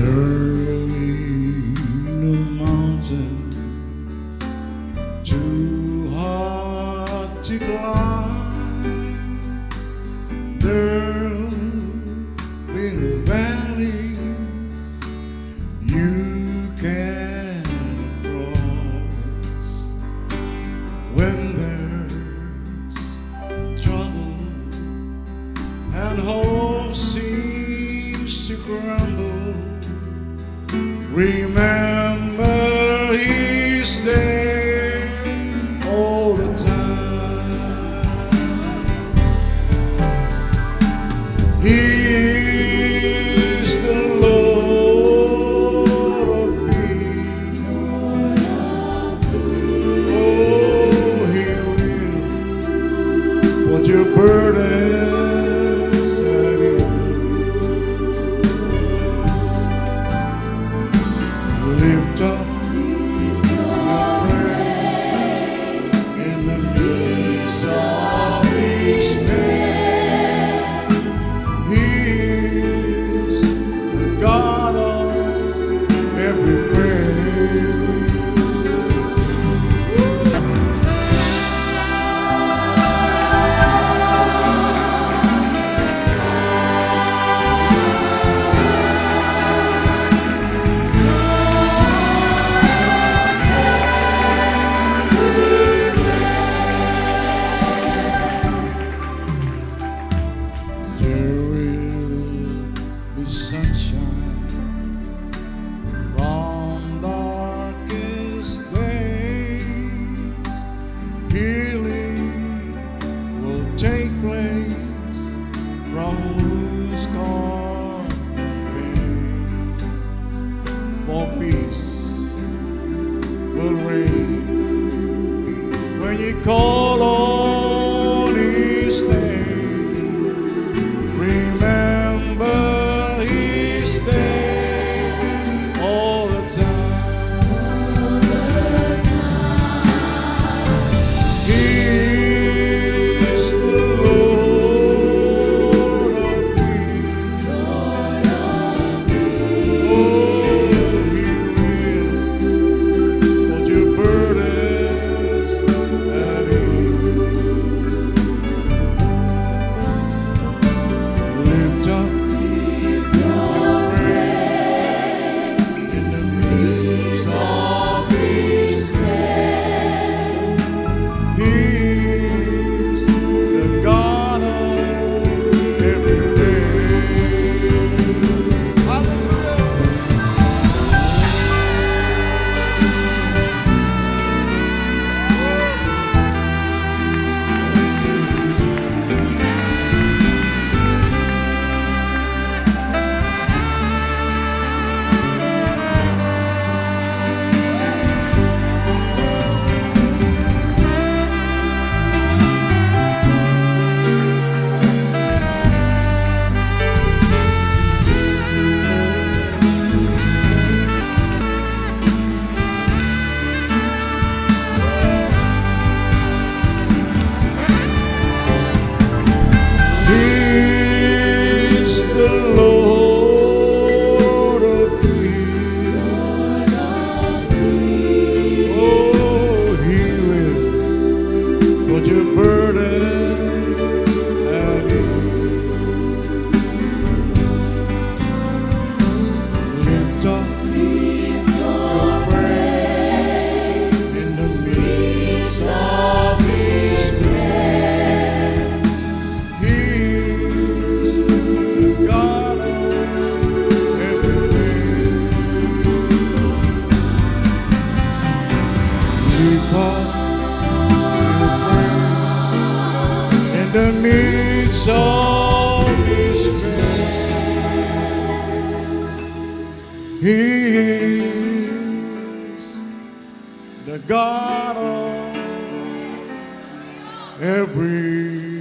There ain't no mountain too hard to climb. There'll be no valleys you can cross. When there's trouble and hope seems to crumble, remember He's there all the time. He is the Lord of peace. Oh, He will put your burdens at ease. Lift up call on His name. Remember He's there all the time. He's the Lord of peace. Oh, He will put your burdens at ease. Lift up your praise in the midst of despair. He's the God of every day. Hallelujah. He's the Lord of peace. Oh, He will put your burdens at ease. Lift up your praise in the midst of despair. He's the God of every day. Lift up your praise in the midst of despair. He is the God of every